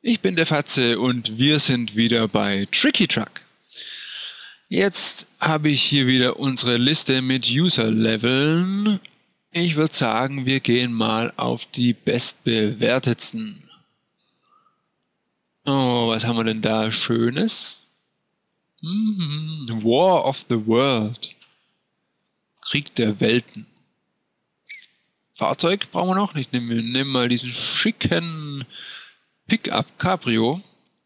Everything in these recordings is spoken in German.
Ich bin der Fatze und wir sind wieder bei Tricky Truck. Jetzt habe ich hier wieder unsere Liste mit User-Leveln. Ich würde sagen, wir gehen mal auf die bestbewertetsten. Oh, was haben wir denn da Schönes? War of the World. Krieg der Welten. Fahrzeug brauchen wir noch. Ich nehme mal diesen schicken Pickup Cabrio.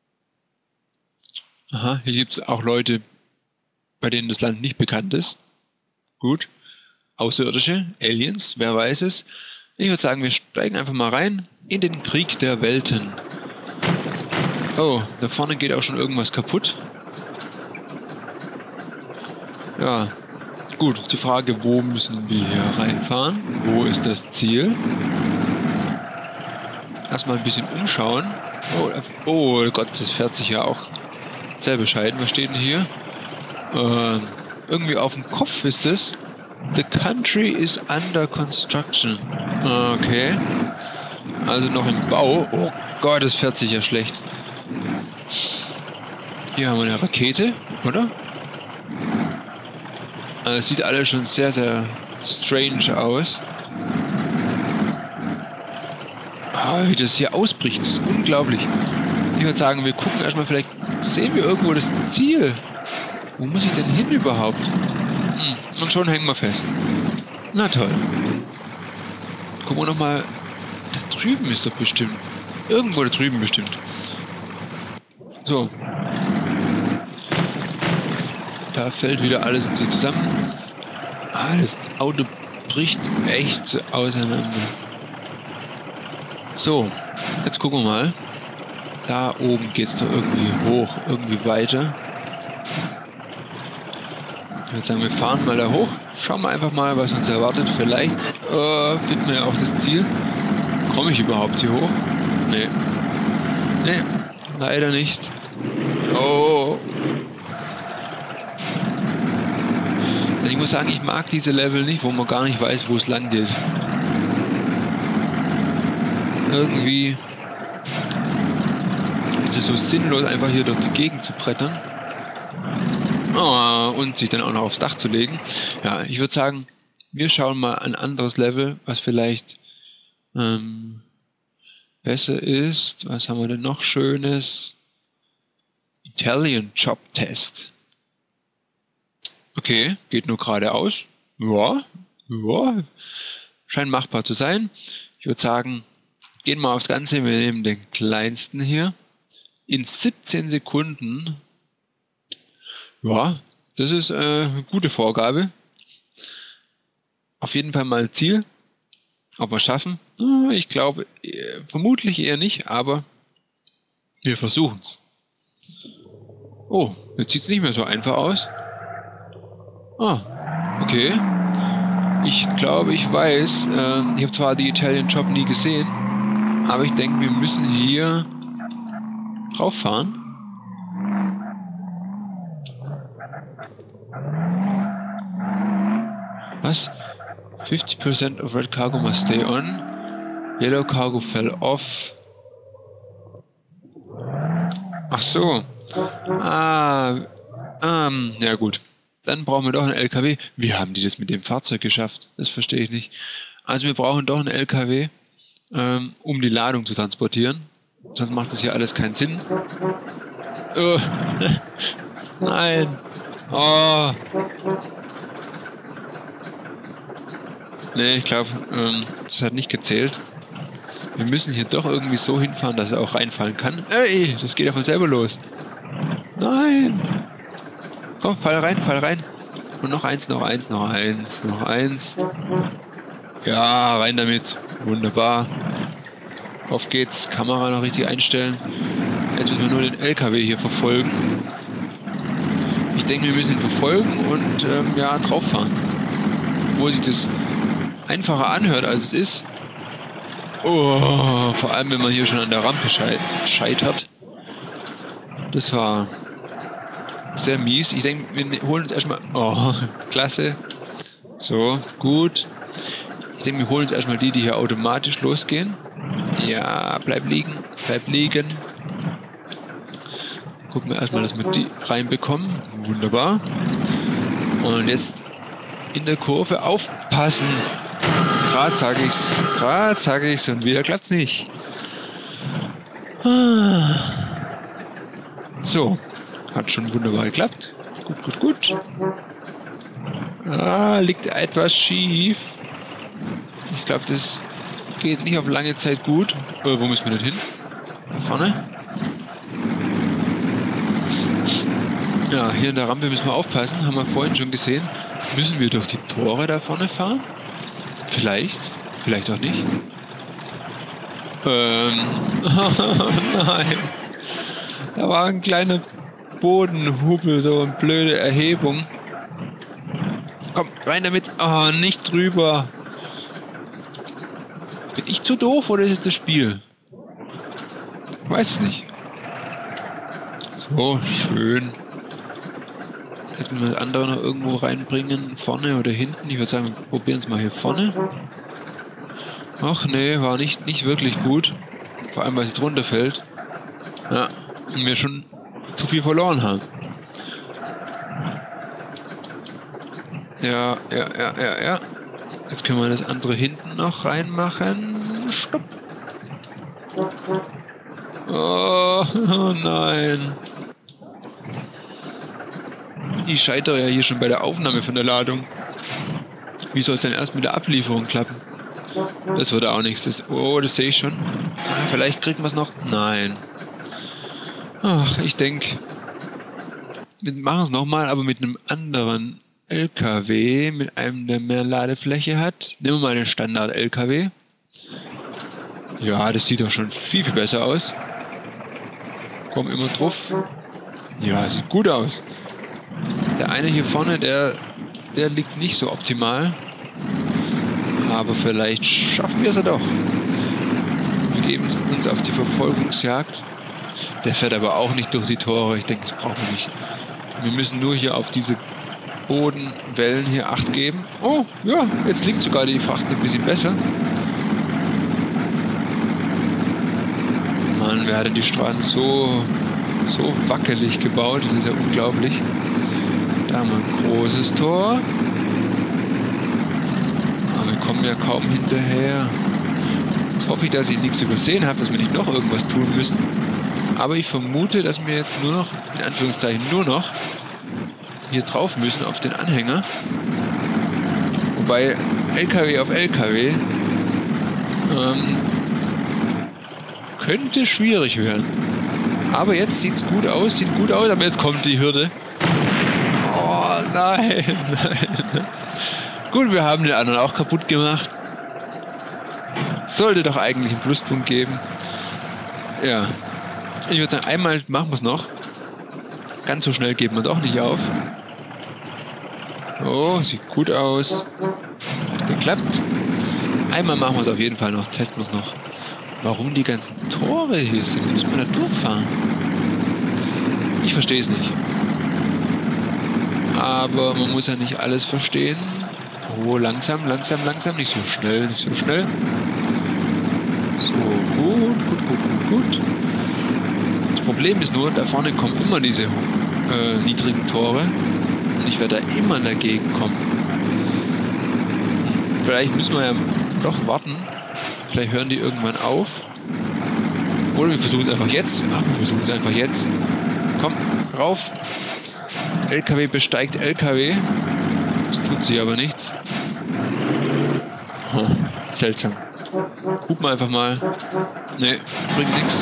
Aha, hier gibt es auch Leute, bei denen das Land nicht bekannt ist. Gut. Außerirdische, Aliens, wer weiß es. Ich würde sagen, wir steigen einfach mal rein in den Krieg der Welten. Oh, da vorne geht auch schon irgendwas kaputt. Ja, gut. Die Frage, wo müssen wir hier reinfahren? Wo ist das Ziel? Erstmal ein bisschen umschauen. Oh Gott, das fährt sich ja auch sehr bescheiden. Was steht denn hier? Irgendwie auf dem Kopf ist es. The country is under construction. Okay. Also noch im Bau. Oh Gott, das fährt sich ja schlecht. Hier haben wir eine Rakete, oder? Es sieht alles schon sehr, sehr strange aus. Wie das hier ausbricht, das ist unglaublich. Ich würde sagen, wir gucken erstmal, vielleicht sehen wir irgendwo das Ziel. Wo muss ich denn hin überhaupt? Und schon hängen wir fest. Na toll. Gucken wir nochmal. Da drüben ist doch bestimmt. Irgendwo da drüben bestimmt. So. Da fällt wieder alles in sich zusammen. Das Auto bricht echt auseinander. So, jetzt gucken wir mal. Da oben geht es doch irgendwie hoch, irgendwie weiter. Ich würde sagen, wir fahren mal da hoch. Schauen wir einfach mal, was uns erwartet. Vielleicht finden wir ja auch das Ziel. Komme ich überhaupt hier hoch? Nee. Nee, leider nicht. Oh. Ich muss sagen, ich mag diese Level nicht, wo man gar nicht weiß, wo es lang geht. Irgendwie ist es so sinnlos, einfach hier durch die Gegend zu brettern. Und sich dann auch noch aufs Dach zu legen. Ja, ich würde sagen, wir schauen mal ein anderes Level, was vielleicht besser ist. Was haben wir denn noch Schönes? Italian Job Test. Okay, geht nur geradeaus. Ja, scheint machbar zu sein. Ich würde sagen, gehen wir aufs Ganze. Wir nehmen den kleinsten hier. In 17 Sekunden. Ja, das ist eine gute Vorgabe. Auf jeden Fall mal Ziel. Ob wir es schaffen? Ich glaube, vermutlich eher nicht, aber wir versuchen es. Oh, jetzt sieht es nicht mehr so einfach aus. Okay. Ich glaube, ich weiß, ich habe zwar die Italian Job nie gesehen, aber ich denke, wir müssen hier drauf fahren. Was? 50% of red cargo must stay on. Yellow cargo fell off. Ach so. Ja gut. Dann brauchen wir doch einen LKW. Wie haben die das mit dem Fahrzeug geschafft? Das verstehe ich nicht. Also wir brauchen doch einen LKW, um die Ladung zu transportieren. Sonst macht das hier alles keinen Sinn. Nein. Oh. Nee, ich glaube, das hat nicht gezählt. Wir müssen hier doch irgendwie so hinfahren, dass er auch reinfallen kann. Ey, das geht ja von selber los. Nein. Komm, fall rein. Und noch eins. Ja, rein damit. Wunderbar. Auf geht's. Kamera noch richtig einstellen. Jetzt müssen wir nur den LKW hier verfolgen. Ich denke, wir müssen ihn verfolgen und drauf fahren. Obwohl sich das einfacher anhört, als es ist. Oh, vor allem, wenn man hier schon an der Rampe scheitert. Das war sehr mies. Ich denke, wir holen uns erstmal... Oh, klasse. So, gut. Ich denke, wir holen uns erstmal die hier automatisch losgehen. Ja, bleib liegen. Gucken wir erstmal, dass wir die reinbekommen. Wunderbar. Und jetzt in der Kurve aufpassen. Gerade sage ich's und wieder klappt's nicht. So, hat schon wunderbar geklappt. Gut. Liegt etwas schief. Ich glaube, das geht nicht auf lange Zeit gut. Wo müssen wir denn hin? Da vorne? Ja, hier in der Rampe müssen wir aufpassen. Haben wir vorhin schon gesehen. Müssen wir durch die Tore da vorne fahren? Vielleicht auch nicht. Nein. Da war ein kleiner Bodenhubel, so eine blöde Erhebung. Komm, rein damit. Oh, nicht drüber. Bin ich zu doof oder ist es das Spiel? Ich weiß es nicht. So, schön. Jetzt müssen wir das andere noch irgendwo reinbringen. Vorne oder hinten. Ich würde sagen, wir probieren es mal hier vorne. Ach nee, war nicht wirklich gut. Vor allem, weil es jetzt runterfällt. Ja, und wir schon zu viel verloren haben. Ja. Jetzt können wir das andere hinten noch reinmachen. Stopp. Oh nein. Ich scheitere ja hier schon bei der Aufnahme von der Ladung. Wie soll es denn erst mit der Ablieferung klappen? Das würde auch nichts. Das sehe ich schon. Vielleicht kriegen wir es noch. Nein. Ach, ich denke, wir machen es nochmal, aber mit einem anderen LKW, mit einem, der mehr Ladefläche hat. Nehmen wir mal den Standard-LKW. Ja, das sieht doch schon viel besser aus. Komm immer drauf. Ja, sieht gut aus. Der eine hier vorne, der liegt nicht so optimal. Aber vielleicht schaffen wir es ja doch. Wir geben uns auf die Verfolgungsjagd. Der fährt aber auch nicht durch die Tore. Ich denke, das brauchen wir nicht. Wir müssen nur hier auf diese Bodenwellen hier Acht geben. Oh, ja, jetzt liegt sogar die Fracht ein bisschen besser. Mann, wer hat denn die Straßen so wackelig gebaut? Das ist ja unglaublich. Da haben wir ein großes Tor. Aber wir kommen ja kaum hinterher. Jetzt hoffe ich, dass ich nichts übersehen habe, dass wir nicht noch irgendwas tun müssen. Aber ich vermute, dass wir jetzt nur noch, in Anführungszeichen nur noch, hier drauf müssen auf den Anhänger. Wobei LKW auf LKW könnte schwierig werden. Aber jetzt sieht gut aus, aber jetzt kommt die Hürde. Oh nein. Gut, wir haben den anderen auch kaputt gemacht. Sollte doch eigentlich einen Pluspunkt geben. Ja. Ich würde sagen, einmal machen wir es noch. Ganz so schnell geben wir doch nicht auf. Oh, sieht gut aus. Hat geklappt. Einmal machen wir es auf jeden Fall noch. Testen wir es noch. Warum die ganzen Tore hier sind? Müssen wir da durchfahren? Ich verstehe es nicht. Aber man muss ja nicht alles verstehen. Oh, langsam. Nicht so schnell. So, gut. Das Problem ist nur, da vorne kommen immer diese niedrigen Tore. Und ich werde da immer dagegen kommen. Vielleicht müssen wir ja doch warten. Vielleicht hören die irgendwann auf. Oder wir versuchen es einfach jetzt. Komm, rauf. LKW besteigt LKW. Das tut sich aber nichts. Oh, seltsam. Hupen wir einfach mal. Ne, bringt nichts.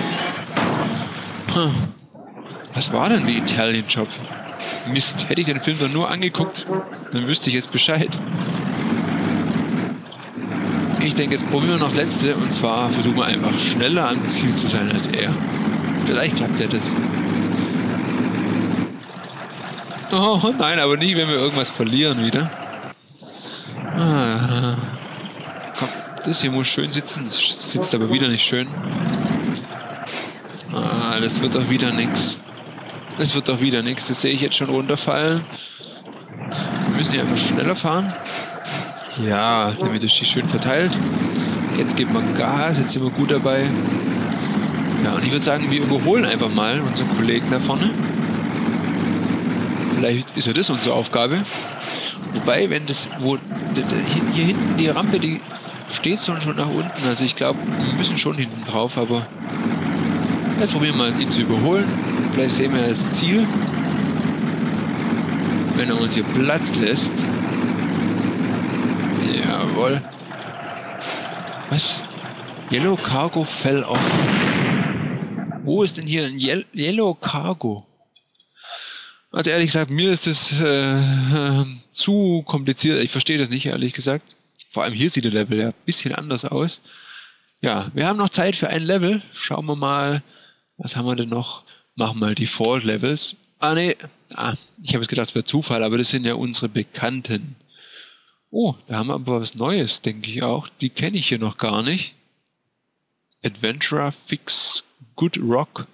Was war denn die Italian Job? Mist, hätte ich den Film doch nur angeguckt, dann wüsste ich jetzt Bescheid. Ich denke, jetzt probieren wir noch das Letzte, und zwar versuchen wir einfach schneller am Ziel zu sein als er. Vielleicht klappt ja das. Oh nein, aber nie, wenn wir irgendwas verlieren wieder. Komm, das hier muss schön sitzen. Das sitzt aber wieder nicht schön. Das wird doch wieder nichts. Das sehe ich jetzt schon runterfallen. Wir müssen hier einfach schneller fahren. Ja, damit ist die schön verteilt. Jetzt geben wir Gas, jetzt sind wir gut dabei. Ja, und ich würde sagen, wir überholen einfach mal unseren Kollegen da vorne. Vielleicht ist ja das unsere Aufgabe. Wobei, wenn das, hier hinten die Rampe, die steht schon nach unten. Also ich glaube, wir müssen schon hinten drauf, aber jetzt probieren wir mal, ihn zu überholen. Vielleicht sehen wir das Ziel. Wenn er uns hier Platz lässt. Jawohl. Was? Yellow Cargo fell off. Wo ist denn hier ein Yellow Cargo? Also ehrlich gesagt, mir ist das zu kompliziert. Ich verstehe das nicht, ehrlich gesagt. Vor allem hier sieht der Level ja ein bisschen anders aus. Ja, wir haben noch Zeit für ein Level. Schauen wir mal, was haben wir denn noch? Machen wir mal Default Levels. Ich habe jetzt gedacht, es wäre Zufall, aber das sind ja unsere Bekannten. Oh, da haben wir aber was Neues, denke ich auch. Die kenne ich hier noch gar nicht. Adventurer Fix Good Rock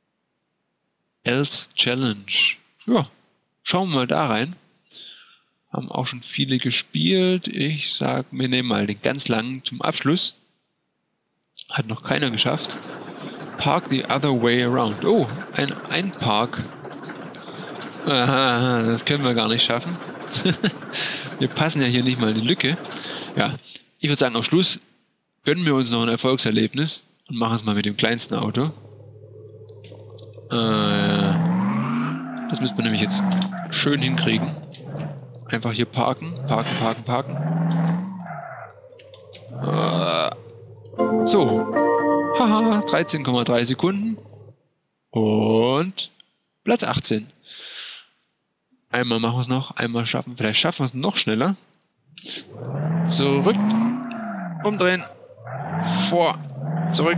Else Challenge. Ja, schauen wir mal da rein. Haben auch schon viele gespielt. Ich sag, wir nehmen mal den ganz langen zum Abschluss. Hat noch keiner geschafft. Park the other way around. Oh, ein Park. Aha, das können wir gar nicht schaffen. Wir passen ja hier nicht mal in die Lücke. Ja, ich würde sagen, am Schluss gönnen wir uns noch ein Erfolgserlebnis und machen es mal mit dem kleinsten Auto. Das müssen wir nämlich jetzt schön hinkriegen. Einfach hier parken. So. Haha, 13,3 Sekunden. Und Platz 18. Einmal machen wir es noch, einmal schaffen. Vielleicht schaffen wir es noch schneller. Zurück. Umdrehen. Vor. Zurück.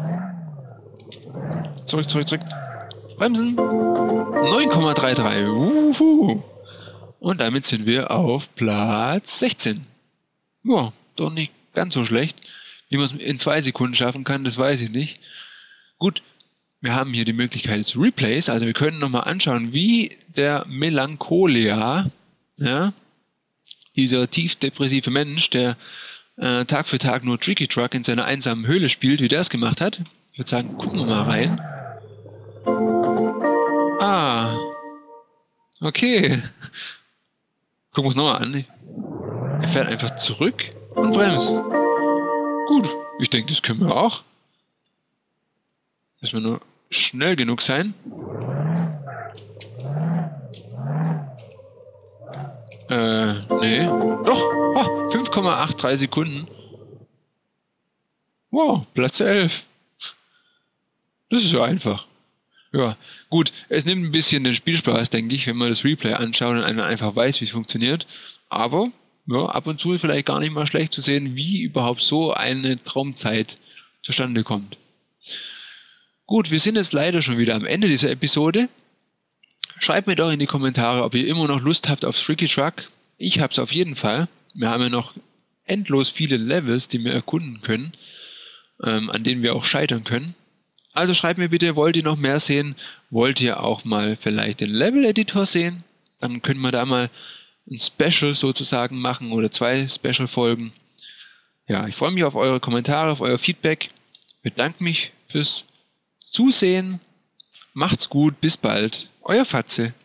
Zurück. Bremsen. 9,33. Uhu. Und damit sind wir auf Platz 16. Ja, doch nicht ganz so schlecht. Wie man es in 2 Sekunden schaffen kann, das weiß ich nicht. Gut, wir haben hier die Möglichkeit des Replays. Also wir können nochmal anschauen, wie der Melancholia, ja, dieser tief depressive Mensch, der Tag für Tag nur Tricky Truck in seiner einsamen Höhle spielt, wie der es gemacht hat. Ich würde sagen, gucken wir mal rein. Okay. Gucken wir uns nochmal an. Er fährt einfach zurück und bremst. Gut, ich denke, das können wir auch. Müssen wir nur schnell genug sein. Nee. Doch. 5,83 Sekunden. Wow, Platz 11. Das ist so einfach. Ja, gut. Es nimmt ein bisschen den Spielspaß, denke ich, wenn man das Replay anschaut und einfach weiß, wie es funktioniert. Aber ja, ab und zu ist vielleicht gar nicht mal schlecht zu sehen, wie überhaupt so eine Traumzeit zustande kommt. Gut, wir sind jetzt leider schon wieder am Ende dieser Episode. Schreibt mir doch in die Kommentare, ob ihr immer noch Lust habt auf Tricky Truck. Ich habe es auf jeden Fall. Wir haben ja noch endlos viele Levels, die wir erkunden können, an denen wir auch scheitern können. Also schreibt mir bitte, wollt ihr noch mehr sehen? Wollt ihr auch mal vielleicht den Level-Editor sehen? Dann können wir da mal ein Special sozusagen machen oder 2 Special-Folgen. Ja, ich freue mich auf eure Kommentare, auf euer Feedback. Bedanke mich fürs Zusehen. Macht's gut, bis bald. Euer Fatze.